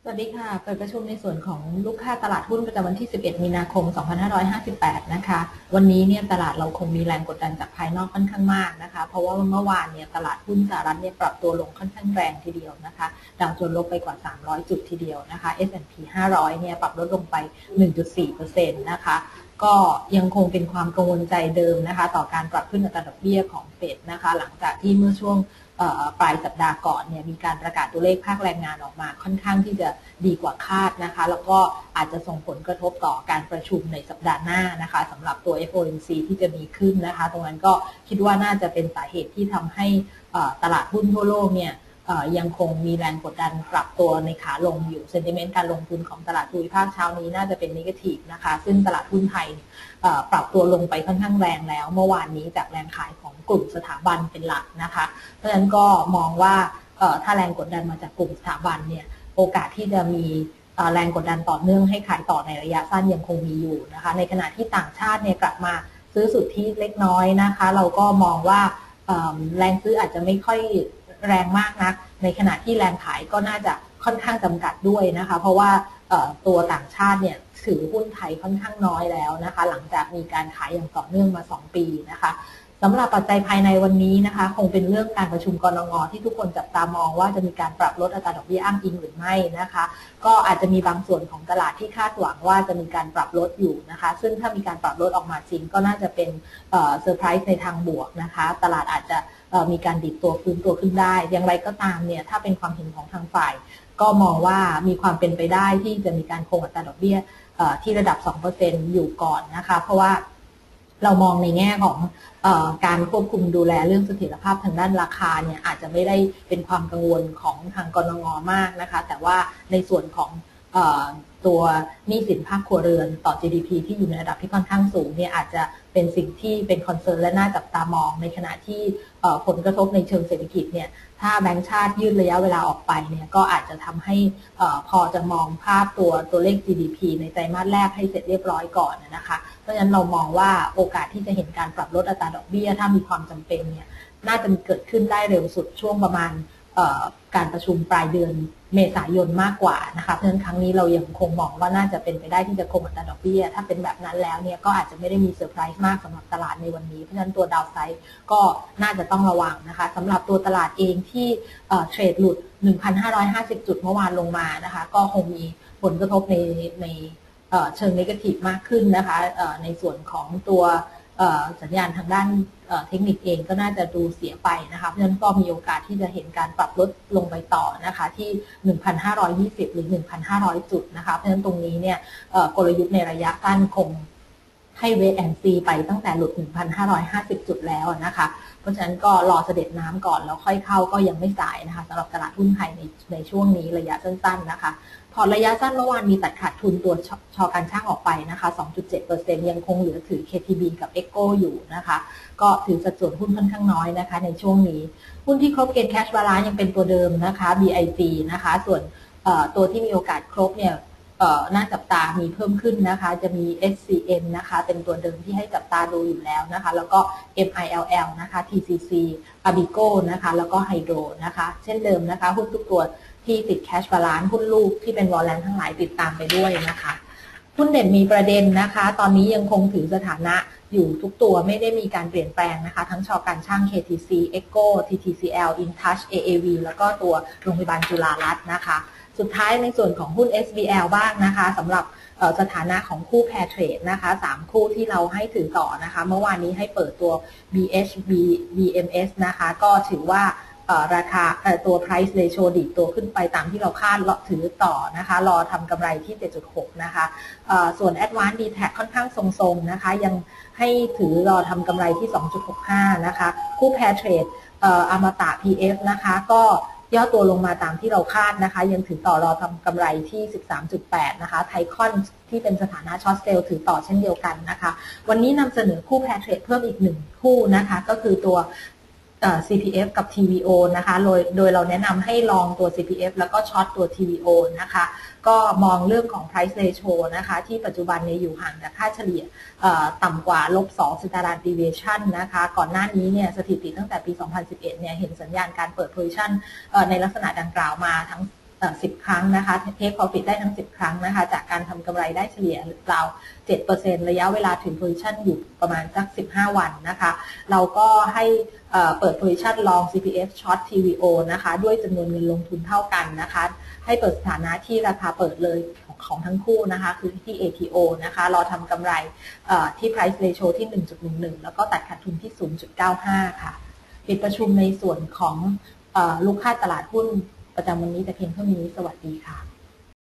สวัสดีค่ะเปิดประชุมในส่วนของลูกค้าตลาดหุ้นประจำวันที่ 11 มีนาคม 2558 นะคะ วันนี้เนี่ยตลาดเราคงมีแรงกดดันจากภายนอกค่อนข้างมากนะคะ เพราะว่าเมื่อวานเนี่ยตลาดหุ้นสหรัฐเนี่ยปรับตัวลงค่อนข้างแรงทีเดียวนะคะดาวโจนส์ลบไปกว่า 300 จุดทีเดียวนะคะ S&P 500 เนี่ยปรับลดลงไป 1.4% นะคะก็ยังคงเป็นความกังวลใจเดิมนะคะต่อการปรับขึ้นอัตราดอกเบี้ยของเฟดนะคะหลังจากที่เมื่อช่วงปลายสัปดาห์ก่อนเนี่ยมีการประกาศตัวเลขภาคแรงงานออกมาค่อนข้างที่จะดีกว่าคาดนะคะแล้วก็อาจจะส่งผลกระทบต่อการประชุมในสัปดาห์หน้านะคะสำหรับตัว FOMC ที่จะมีขึ้นนะคะตรงนั้นก็คิดว่าน่าจะเป็นสาเหตุที่ทำให้ตลาดหุ้นทั่วโลกเนี่ยยังคงมีแรงกดดันปรับตัวในขาลงอยู่เซนติเมนต์การลงทุนของตลาดภูมิภาคเช้านี้น่าจะเป็นเนกาทีฟนะคะซึ่งตลาดหุ้นไทยปรับตัวลงไปค่อนข้างแรงแล้วเมื่อวานนี้จากแรงขายของกลุ่มสถาบันเป็นหลักนะคะเพราะฉะนั้นก็มองว่าถ้าแรงกดดันมาจากกลุ่มสถาบันเนี่ยโอกาสที่จะมีแรงกดดันต่อเนื่องให้ขายต่อในระยะสั้นยังคงมีอยู่นะคะในขณะที่ต่างชาติเนี่ยกลับมาซื้อสุทธิเล็กน้อยนะคะเราก็มองว่าแรงซื้ออาจจะไม่ค่อยแรงมากนักในขณะที่แรงขายก็น่าจะค่อนข้างจำกัดด้วยนะคะเพราะว่าตัวต่างชาติเนี่ยถือหุ้นไทยค่อนข้างน้อยแล้วนะคะหลังจากมีการขายอย่างต่อเนื่องมา2ปีนะคะสำหรับปัจจัยภายในวันนี้นะคะคงเป็นเรื่องการประชุมกนง.ที่ทุกคนจับตามองว่าจะมีการปรับลดอัตราดอกเบี้ยอ้างอิงหรือไม่นะคะก็อาจจะมีบางส่วนของตลาดที่คาดหวังว่าจะมีการปรับลดอยู่นะคะซึ่งถ้ามีการปรับลดออกมาจริงก็น่าจะเป็นเซอร์ไพรส์ในทางบวกนะคะตลาดอาจจะมีการดิดตัวฟื้นตัวขึ้นได้อย่างไรก็ตามเนี่ยถ้าเป็นความเห็นของทางฝ่ายก็มองว่ามีความเป็นไปได้ที่จะมีการคงอัตราดอกเบี้ยที่ระดับ 2% อยู่ก่อนนะคะเพราะว่าเรามองในแง่ของการควบคุมดูแลเรื่องเสถียรภาพทางด้านราคาเนี่ยอาจจะไม่ได้เป็นความกังวลของทางกนง.มากนะคะแต่ว่าในส่วนของตัวหนี้สินภาคครัวเรือนต่อ GDP ที่อยู่ในระดับที่ค่อนข้างสูงเนี่ยอาจจะเป็นสิ่งที่เป็นคอนเซิร์นและน่าจับตามองในขณะที่ผลกระทบในเชิงเศรษฐกิจเนี่ยถ้าแบงก์ชาติยืดระยะเวลาออกไปเนี่ยก็อาจจะทำให้พอจะมองภาพตัวเลข GDP ในไตรมาสแรกให้เสร็จเรียบร้อยก่อนนะคะเพราะฉะนั้นเรามองว่าโอกาสที่จะเห็นการปรับลดอัตราดอกเบี้ยถ้ามีความจำเป็นเนี่ยน่าจะเกิดขึ้นได้เร็วสุดช่วงประมาณการประชุมปลายเดือนเมษายนมากกว่านะคะเพราะฉะนั้นครั้งนี้เรายังคงมองว่าน่าจะเป็นไปได้ที่จะคงอัตราดอกเบี้ยถ้าเป็นแบบนั้นแล้วเนี่ยก็อาจจะไม่ได้มีเซอร์ไพรส์มากสำหรับตลาดในวันนี้เพราะฉะนั้นตัวดาวไซด์ก็น่าจะต้องระวังนะคะสำหรับตัวตลาดเองที่เทรดหลุด 1,550 จุดเมื่อวานลงมานะคะก็คงมีผลกระทบในเชิงเนกาทีฟมากขึ้นนะคะในส่วนของตัวสัญญาณทางด้านเทคนิคเองก็น่าจะดูเสียไปนะคะเพราะฉะนั้นก็มีโอกาสที่จะเห็นการปรับลดลงไปต่อนะคะที่ 1,520 หรือ 1,500 จุดนะคะเพราะฉะนั้นตรงนี้เนี่ยกลยุทธ์ในระยะสั้นคงให้เวทแอนด์ซีไปตั้งแต่หลุด 1,550 จุดแล้วนะคะเพราะฉะนั้นก็รอเสด็จน้ำก่อนแล้วค่อยเข้าก็ยังไม่สายนะคะสำหรับตลาดหุ้นไทยในช่วงนี้ระยะสั้นๆนะคะพอระยะสั้นเมื่อวานมีตัดขาดทุนตัวชอการช่างออกไปนะคะ 2.7% ยังคงเหลือถือ KTB กับ ECO อยู่นะคะก็ถือสัดส่วนหุ้นค่อนข้างน้อยนะคะในช่วงนี้หุ้นที่ครบเกณฑ์ Cash Balance ยังเป็นตัวเดิมนะคะ BIG นะคะส่วนตัวที่มีโอกาสครบเนี่ยน่าจับตามีเพิ่มขึ้นนะคะจะมี SCM นะคะเป็นตัวเดิมที่ให้จับตาดูอยู่แล้วนะคะแล้วก็ MILL นะคะ TCC Abico นะคะแล้วก็ Hydro นะคะเช่นเดิมนะคะหุ้นทุกตัวที่ติด Cash Balance หุ้นลูกที่เป็นวอลเลนทั้งหลายติดตามไปด้วยนะคะหุ้นเด่นมีประเด็นนะคะตอนนี้ยังคงถือสถานะอยู่ทุกตัวไม่ได้มีการเปลี่ยนแปลงนะคะทั้งชอการช่าง KTC ECO TTCL InTouch AAV แล้วก็ตัวโรงพยาบาลจุฬารัตน์นะคะสุดท้ายในส่วนของหุ้น SBL บ้างนะคะสำหรับสถานะของคู่แพร์เทรดนะคะ3คู่ที่เราให้ถือต่อนะคะเมื่อวานนี้ให้เปิดตัว BHB BMS นะคะก็ถือว่าราคาตัว price ratio ดีดตัวขึ้นไปตามที่เราคาดถือต่อนะคะรอทำกำไรที่ 7.6 นะคะส่วน Advanced D-Tech ค่อนข้างทรงๆนะคะยังให้ถือรอทำกำไรที่ 2.65 นะคะคู่แพร์เทรดอมตะ PF นะคะก็ย่อตัวลงมาตามที่เราคาดนะคะยังถือต่อรอทำกำไรที่ 13.8 นะคะไทคอนที่เป็นสถานะช็อตเซลล์ถือต่อเช่นเดียวกันนะคะวันนี้นำเสนอคู่แพร์เทรดเพิ่มอีก1คู่นะคะก็คือตัวCPF กับ TVO นะคะโดยเราแนะนำให้ลองตัว CPF แล้วก็ช็อตตัว TVO นะคะก็มองเรื่องของ price ratio นะคะที่ปัจจุบันเนี่ยอยู่ห่างจากค่าเฉลี่ยต่ำกว่า-2 standard deviation นะคะก่อนหน้านี้เนี่ยสถิติตั้งแต่ปี 2011 เนี่ยเห็นสัญญาณการเปิด position ในลักษณะดังกล่าวมาทั้ง 10 ครั้งนะคะเทค profit ได้ทั้ง10 ครั้งนะคะจากการทำกำไรได้เฉลี่ยราว 7% ระยะเวลาถือ position อยู่ประมาณสัก15 วันนะคะเราก็ให้เปิด position long CPF short TVO นะคะด้วยจำนวนเงินลงทุนเท่ากันนะคะให้เปิดสถานะที่ราคาเปิดเลยของทั้งคู่นะคะคือที่ ATO นะคะรอทำกำไรที่ price ratio ที่ 1.11 แล้วก็ตัดขาดทุนที่ 0.95 ค่ะปิดประชุมในส่วนของลูกค้าตลาดหุ้นประจำวันนี้แต่เพียงเท่านี้สวัสดีค่ะ